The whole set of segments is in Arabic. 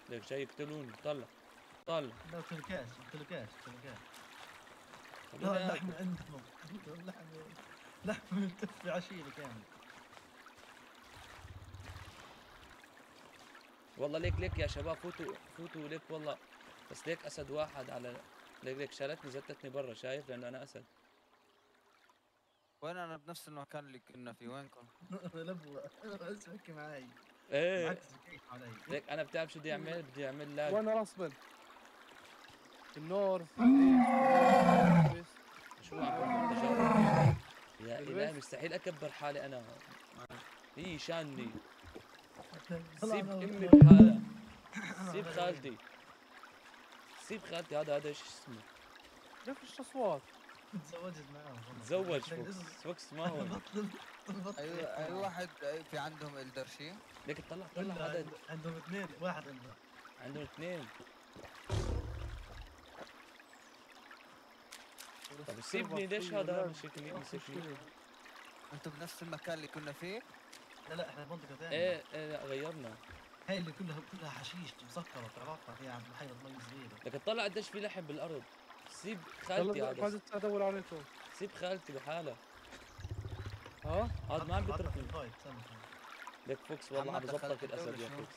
ليك جاي يقتلوني. طلع طلع. لا تلكاش تلكاش. خلوني لا اللحم آكل. عندهم لحم ملتف عشيري كامل. والله ليك يا شباب، فوتوا ليك والله. بس ليك اسد واحد على ليك شالتني زتتني برا، شايف؟ لانه انا اسد. وين انا بنفس المكان اللي كنا فيه، وينكم؟ لبوة بس بحكي معي ايه معكس كيف علي. ليك انا بتعرف شو بدي اعمل؟ بدي اعمل لاج. وين راس بنت؟ النورث ايست. شو عم بعمل تجارب؟ يا الهي بالبيت؟ مستحيل اكبر حالي انا. هي شاني. طلع سيب أنا امي وأخوي. بحالها. أنا سيب وأخوي. خالتي. سيب خالتي. هذا ايش اسمه؟ ليش اصوات؟ تزوجت معاهم والله. تزوج لك فوكس. اسم- فوكس ما هون. بطل اي واحد في عندهم الدرشي. ليك طلع عدد. عندهم اثنين، واحد عنده. عندهم اثنين. طب سيبني، ليش هذا مسكني؟ انتم بنفس المكان اللي كنا فيه؟ لا احنا بمنطقة ثانية. ايه لا غيرنا. هاي اللي كلها حشيش مسكرة، تعرفها فيها عند بحيرة مي صغيرة. لكن طلع قديش في لحم بالارض. سيب خالتي هذا. قاعد ادور عليكم. سيب خالتي بحالها. ها؟ هذا ما عم بيتركني. طيب استنى. لك فوكس والله عم محمد بظبطك دخلت الاسد الدولة يا شو؟ فوكس.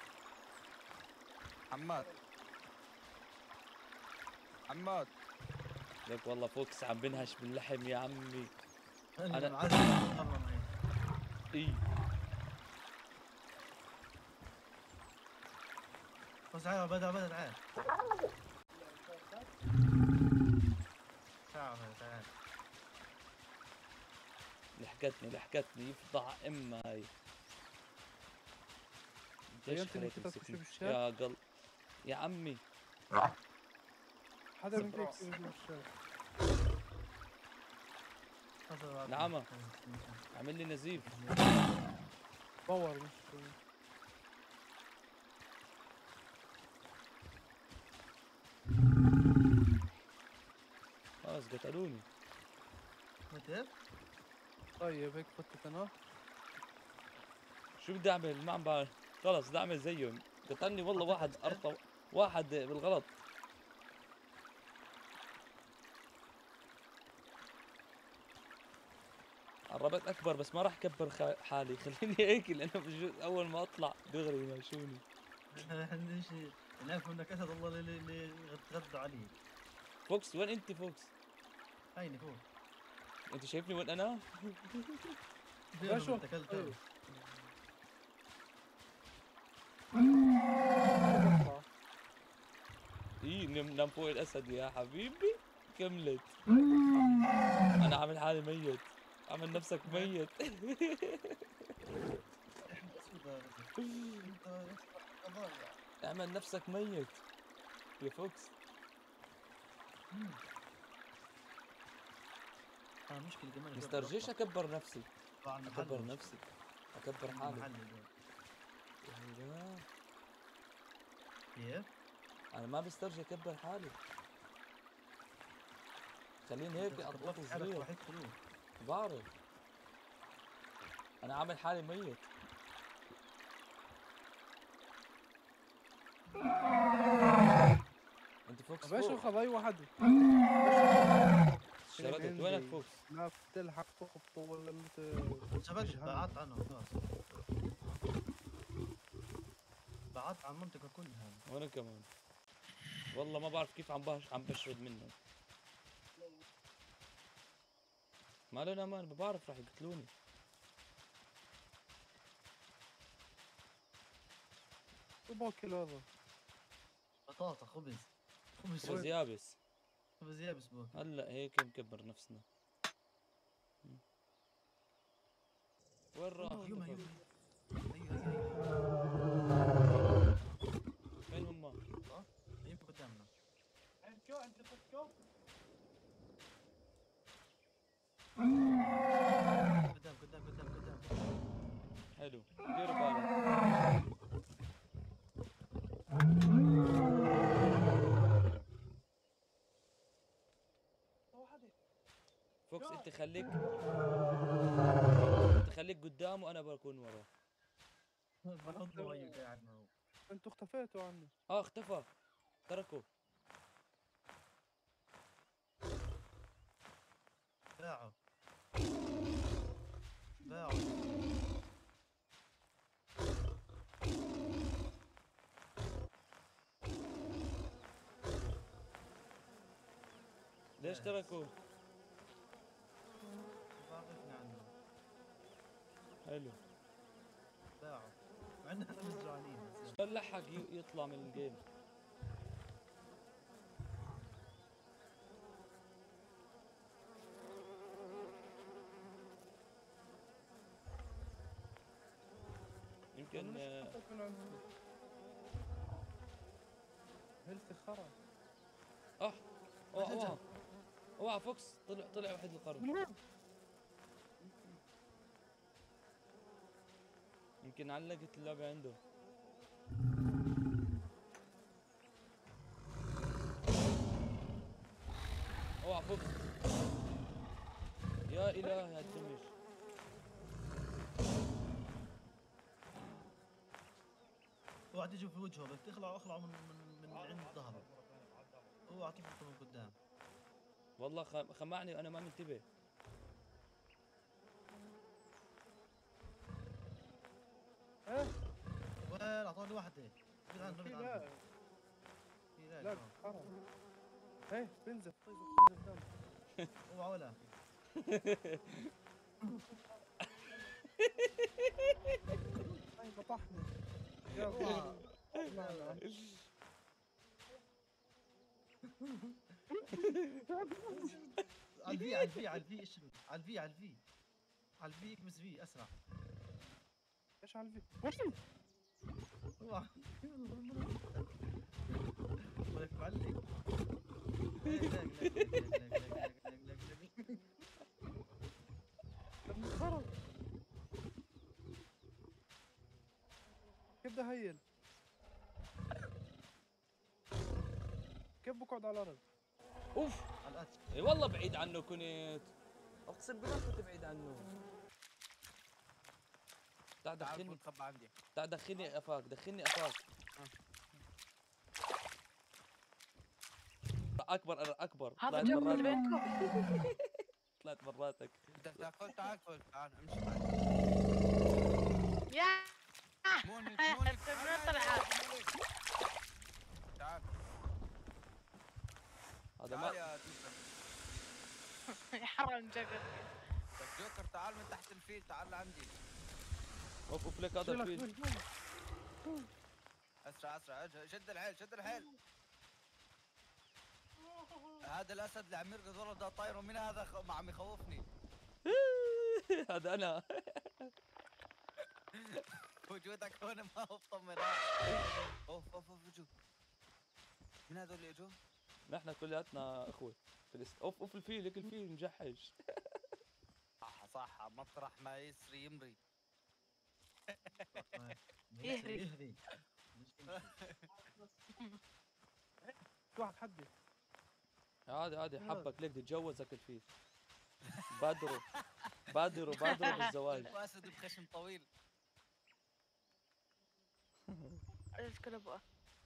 حماد لك والله فوكس عم بنهش باللحم يا عمي. انا معزز مرة معي. اي بس تعال بدأ تعال. تعال. لحقتني يفضح امها هاي. ليش بينت انك خليتني تمشي تمسكني؟ بالشارع؟ يا قلب يا عمي. حدا من هيك يمشي بالشارع. نعمة عمل لي نزيف. باور مش خلاص قتلوني. متى؟ طيب هيك فتت انا. شو بدي اعمل؟ ما عم بعرف. خلص بدي اعمل زيهم. قتلني والله واحد ارطى. واحد بالغلط. قربت اكبر بس ما راح اكبر حالي. خليني هيك لانه بجوز اول ما اطلع دغري يمشوني. احنا شيء نعرف انك اسد الله اللي غدوا عليك. فوكس وين انت فوكس؟ هيني فوق. انت شايفني وين انا؟ لا شو؟ اتكلت. طيب. اي نام فوق الاسد يا حبيبي. كملت. انا عامل حالي ميت. عامل نفسك ميت. اعمل نفسك ميت يا فوكس. مشكلة كمان مسترجيش اكبر نفسي. اكبر نفسي. اكبر حالي. يا كيف؟ انا ما بسترجي اكبر حالي. خليني هيك اضغط صغير. بعرف. انا عامل حالي ميت. انت فوكس طب ايش فوق. اخذ اي واحد؟ شردت. وينك فوكس؟ لا بتلحق تخبطه ولا انت؟ شبكت بعدت عنه خلاص. بعدت عن المنطقة كلها. وانا كمان. والله ما بعرف كيف عم بشرد منهم. ما لنا امان. بعرف راح يقتلوني. شو باكل هذا؟ بطاطا خبز خبز يابس. خبز يابس بوك. هلا هيك مكبر نفسنا. وين راح؟ يما ايوه فين هم؟ يمكن قدامنا. قدام. حلو. ديروا بالك. فوكس انت خليك قدام وانا بكون وراه. بحط له قاعد معه. انتوا اختفيتوا عني. اختفى، تركوا. باعوا باعوا. ليش تركوا؟ واقفنا عنه. حلو. باعوا مع ان احنا مش جوعانين بس. شلون لحق يطلع من الجيم؟ يمكن اختفيت من عندي. هيلثي خرا. اوعى اوعى اوعى فوكس، طلع واحد القرن. يمكن علقت اللعبة عنده. اوعى فوكس. يا الهي هالدمج. اوعى تجوا في وجهه، بس اخلعوا من عند ظهره. اوعى تفوتوا من قدام. والله خمعني وانا ما منتبه. ايه وين اعطوني واحده. ابعد عنه في ابعد لا عنه. في لا لا خرا. ايه بنزف طيب بنزف دم. اوعى ولا. هاي بطحني. يا اوعى. الله. على الفي اشرب. على الفي اكبس في اسرع. ايش على الفي؟ اوعى. ولك معلق. لاق. لما خرا. كيف بدي هيل؟ كيف بقعد على الارض؟ اوف. على الاتش. اي والله بعيد عنه كنت. اقسم بالله كنت بعيد عنه. تعال تعال دخلني. تخبى عندي. تعال دخلني افاك، دخلني افاك. اكبر انا اكبر. هذا طلعت جنب براتك. بينكم. طلعت براتك. بدك تاكل؟ تعال كل، تعال امشي معي. يا موني التمرين طلع. تعال هذا تعال ما يا جوكر. يحرم جقر. بدك جوكر تعال من تحت الفيل، تعال لعندي. اوف لك هذا الفيل. اسرع شد الحيل. هذا الاسد اللي عم يرقص والله ده طاير، ومن هذا ما عم يخوفني. هذا انا. وجودك هون ما هو مطمن. اوف وجود. من هذول اللي اجوا؟ نحن كلياتنا اخوه. اوف الفيل، لك الفيل مجحش. صح مطرح ما يسري يمري. يهري. في واحد حدي. عادي حبك ليك تتجوزك الفيل. بادروا بالزواج. اسد بخشم طويل. كله بقى.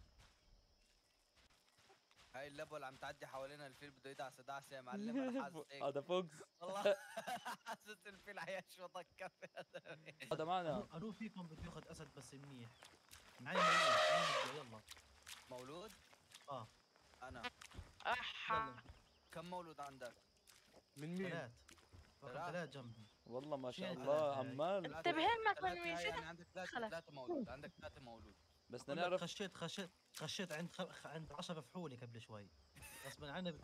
هاي اللبوه اللي عم تعدي حوالينا الفيل بده يدعس يا معلم. انا حاسس هيك هذا فوكس. والله. حاسس الفيل حيشوطك كف. هذا معنا. انو فيكم بده ياخذ اسد بس منيح. معي مولود. يلا مولود؟ اه انا. يلا. كم مولود عندك؟ من مين؟ ثلاث جنبي. والله ما شاء في الله عندك عمال. انتبه ما كان مين يعني فتح. عندك خلص. ثلاثة مولود. عندك 3 مولود. بس بدنا نعرف. خشيت عند 10 فحولي قبل شوي. غصبا عني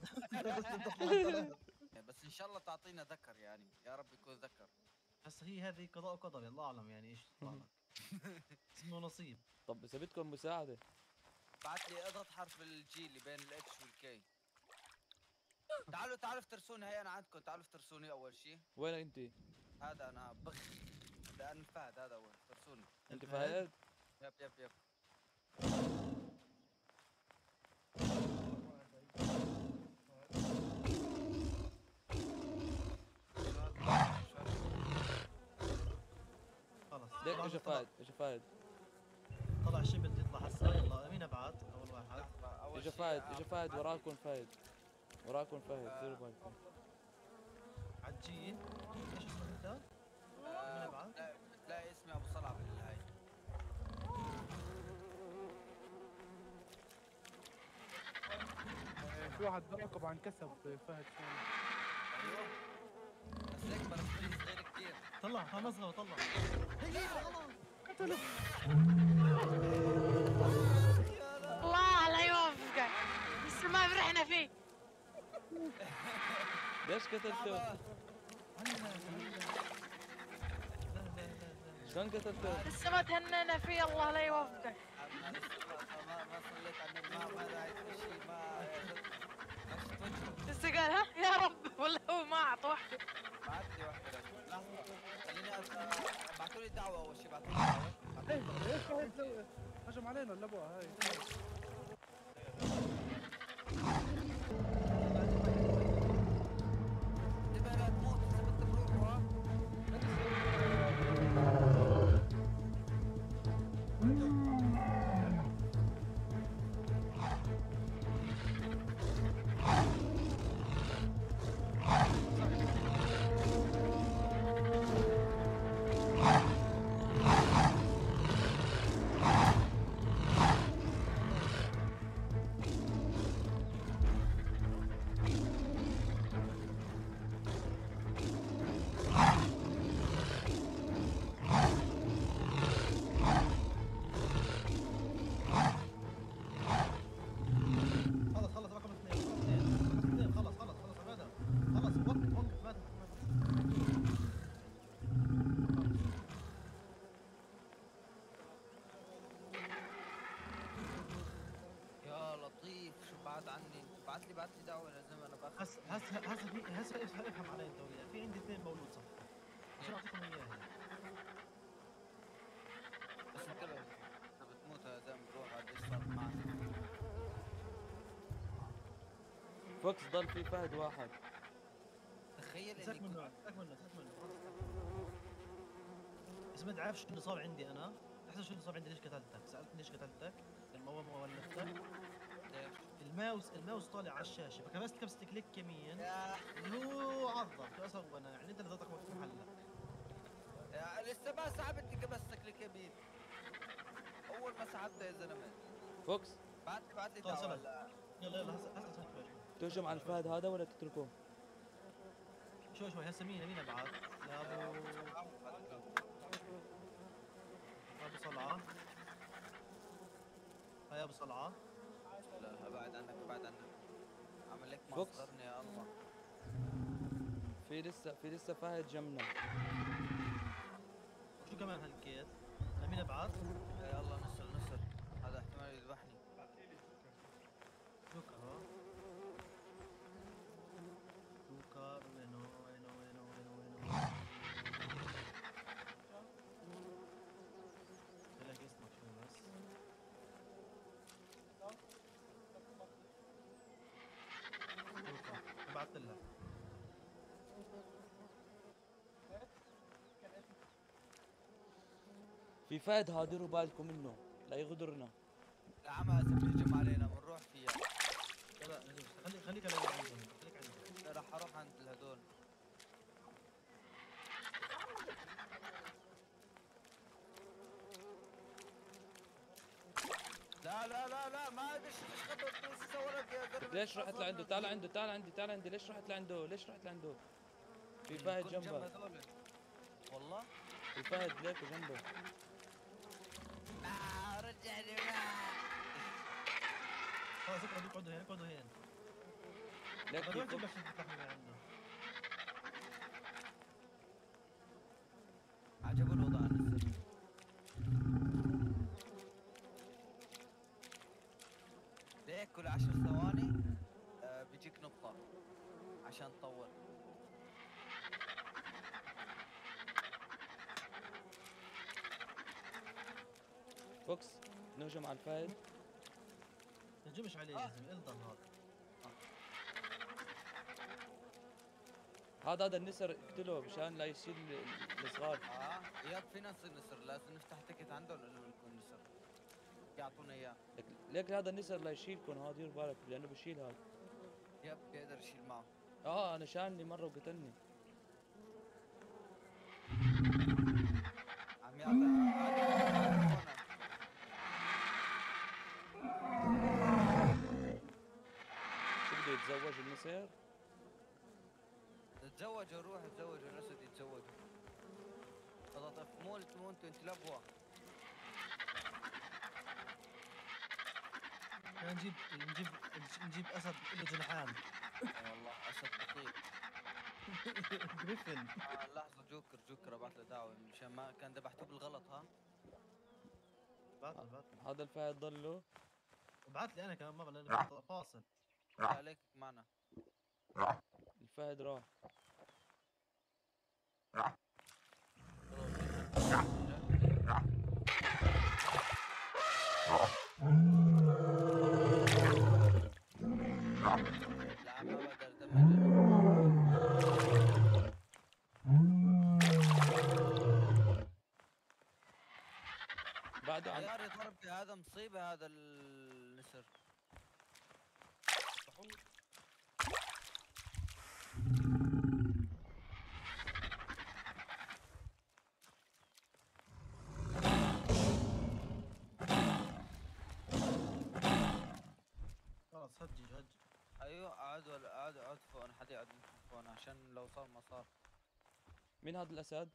بس ان شاء الله تعطينا ذكر، يعني يا رب يكون ذكر. هسه هذه قضاء وقدر، الله اعلم يعني ايش يطلع لك. اسمه نصيب. طب بس بدكم مساعدة. بعت لي اضغط حرف الجي اللي بين الاتش والكي. تعالوا افترسوني. هي انا عندكم، تعالوا افترسوني اول شيء. وينك انت؟ هذا انا بخ. لان فهد هذا اول افترسوني. انت فهد؟ يب. خلص ليك اجى فهد. طلع شبل يطلع هسه. اجا فهد، اجا فهد وراكم فهد، وراكم فهد، ديروا بالكم. عجين. ايش اسمك انت؟ من ابعاد؟ لا اسمي ابو صلعه بالهاي. في واحد براقب عن كسب فهد ثاني. ايوه بس اكبر من صغير كثير. طلع مصغر طلع. هي خلاص. قتله. الله لا يوفقك. لسه ما فرحنا فيه. ليش قتلته؟ شلون قتلته؟ لسه ما تهنينا فيه، الله لا يوفقك. ما صليت على النبي، ما دعيت بشيء، ما غشت وجهه. لسه قال ها يا رب ولا هو ما اعطى واحده. بعت لي واحده بس. لحظه خليني ابعثوا لي دعوه اول شيء، ابعثوا لي دعوه. ايش فهد سوى؟ هجم علينا اللبوه هاي. تبقى لا تموت اذا بدك تروحوا. خلص رقم اثنين خلص عبادة. خلص وقف عبادة. يا لطيف شو بعد عني، بعت لي دعوه يا زلمه. انا باخذ هسه افهم علي انت وياه. في عندي اثنين مولود صح؟ عشان اعطيكم اياه. بس انتبه اذا بتموت يا زلمه بروح قديش صار معك. فوكس ضل في فهد واحد. تخيل ساك اني منه. اسمع عارف شو اللي صار عندي انا؟ احسن شو اللي صار عندي. ليش قتلتك؟ سالتني ليش قتلتك؟ لما اول ما ولفتك الماوس طالع على الشاشه، فكبست كليك يمين يا اللي هو عضل شو اسوي انا؟ يعني انت اللي ضغطك مفتوح هلا. لسه ما سحبتني كبستك لك يمين. اول ما سحبت يا زلمه. فوكس خلاص بعت لي دعوه يلا. هلا. يلا هسه شوي. تهجم على الفهد هذا ولا تتركوه؟ شوي هسه مين ابعد؟ يا ابو صلعه. هاي ابو صلعه. لا ابعد عنك. عمل لك فوكس. مصدرني يا الله. في لسه فهد جنبنا. شو كمان هالكيت؟ لمين ابعد؟ يلا نسر هذا احتمال يذبحني. شكرا. شكرا. وينه خليك اسمك شوي بس. شكرا. بعثت لك. في فهد هادروا بالكم منه لا يغدرنا. يا عم هسه بيهجم علينا بنروح فيها. لا خليك على عندهم. خليك عندهم. راح اروح عند الهدول. لا ما ادري ايش خطط صورك يا زلمه. ليش رحت لعنده؟ تعال عندي. ليش رحت لعنده؟ في فهد جنبك. والله في فهد ليك جنبه. رجعني معك. خلاص اقعدوا هين. ليك في بدي فوكس. لك تفتح من عنده. عجبه الوضع عن السر. ليك كل 10 ثواني بيجيك نقطة عشان تطور. فوكس نهجم على الفهد. ما تجيبش عليه يا زلمه. الضل هذا النسر اقتله مشان لا يشيل الصغار. ياب في ناس نسر لازم نفتح تكت عندهم انه يكون نسر. يعطونا اياه. ليك هذا النسر لا يشيلكم، ها دير بالك لانه بشيل هذا. يب بيقدر يشيل معه. انا شالني مره وقتلني. عم يعطي. شو بده يتزوج النسر؟ تزوجوا، روح تزوجوا الاسد يتزوجوا. مو انتوا لبوا. نجيب اسد له جناحان. والله اسد بطيء. جريفن. لحظه، جوكر ابعث له دعوه مشان ما كان ذبحتوه بالغلط. ها بعت هذا الفهد ضله. ابعت لي انا كمان مره لانه فاصل. عليك معنا. الفهد راح. لا ما بقدر دمج. بعده عم عياري ضرب في هذا مصيبه هذا النسر. خلاص هجي. ايوه عادوا فوق، حد يقعد فوق عشان لو صار ما صار. مين هذا الاسد؟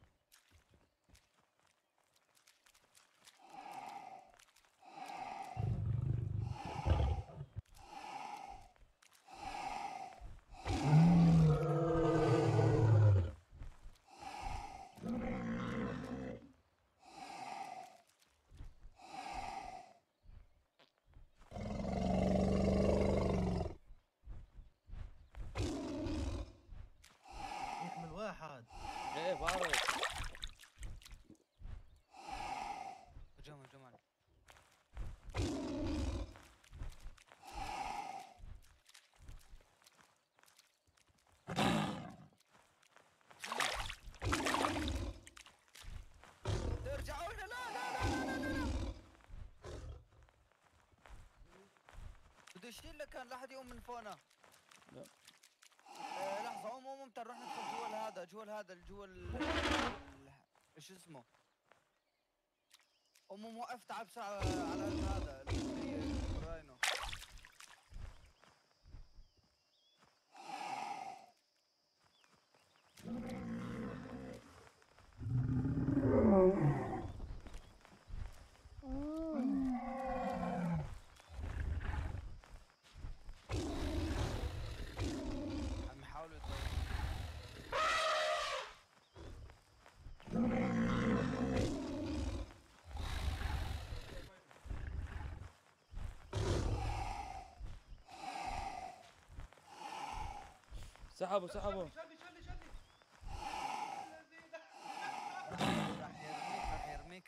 يحمل واحد. ايه بعرف. هجوم. ارجعوا لنا. لا بده يشيل لك، كان لا احد يقوم من فوقنا. لا. لحظه، قوم نروح ندخل جوا ايش اسمه. وقف تعال بسرعه على هذا الراينو. عم يحاولوا سحبوا. شلي راح يرميك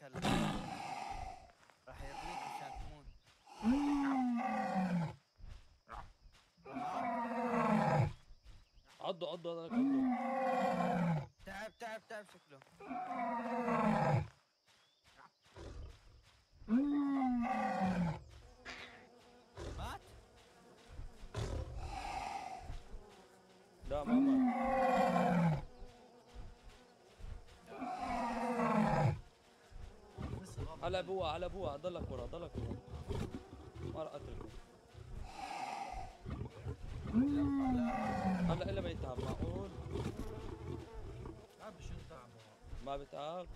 عشان تموت. عضوا هذاك تعب شكله. مات؟ لا ما مات. على ابوها ضلك ورا ما راح اتركه. هلا الا ما يتعب. معقول ابشر تعبه. ما بتعب؟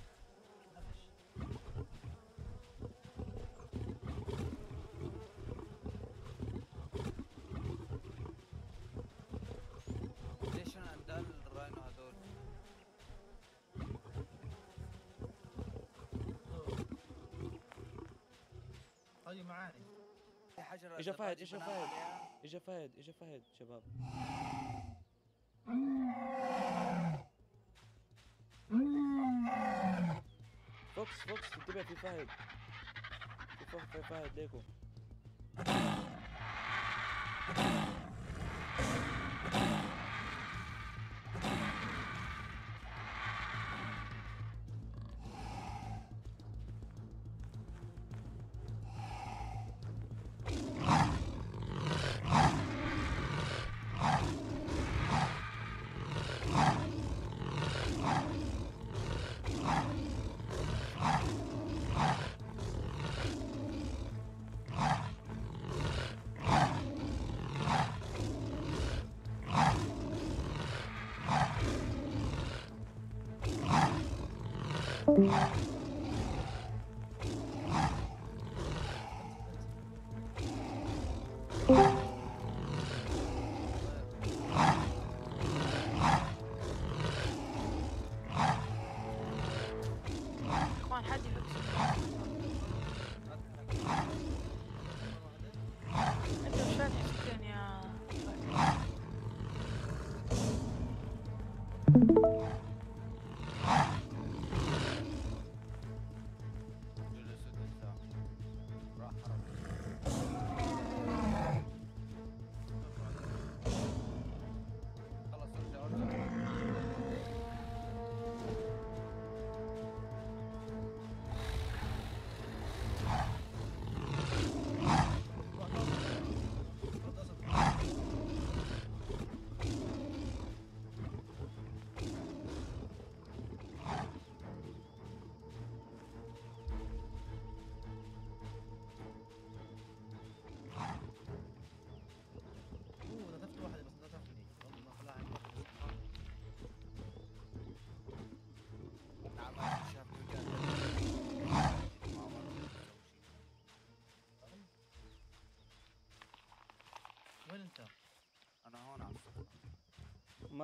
ليش انا اندال الراينو هذول؟ طيب معاني. في حجر اجا فهد شباب. فوكس انتبه، في فهد ليكو. اخوان حد يفكس. انت مش فاتح سكرين يا جلس الإنسان. راح حرب. خلص ارجع ارجع. نتفت واحد بس نتفني والله خلاها عندي. نعم أنا شافني وجاني. ما عمره يسوي شيء. وين انت؟ أنا هون على الصفر. ما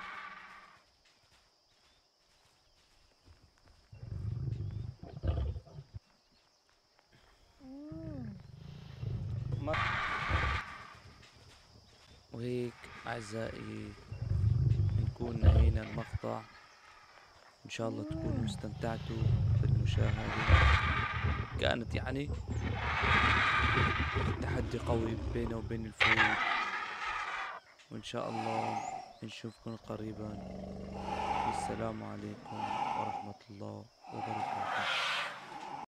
ما وهيك أعزائي نكون نهينا المقطع. إن شاء الله تكونوا استمتعتوا بالمشاهدة. كانت يعني تحدي قوي بينه وبين الفهود، وإن شاء الله نشوفكم قريبا. والسلام عليكم ورحمة الله وبركاته.